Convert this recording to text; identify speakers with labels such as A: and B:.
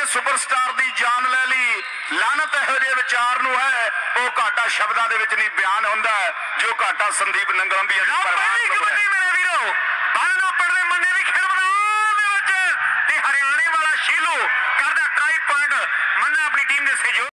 A: Superstar की जान ले ली। लानत इहो ਜਿਹੇ विचार नूं है, वो घाटा शब्दां दे विच नहीं बयान हुंदा जो घाटा संदीप नंगलंबिया दी परवाह नूं है। मेरे वीरो बालों पड़ने मंने दी खेल मैदान दे विच ते हरियाणे वाला शीलू करदा ट्राई पॉइंट। मन्ना अपनी टीम दे सहयोग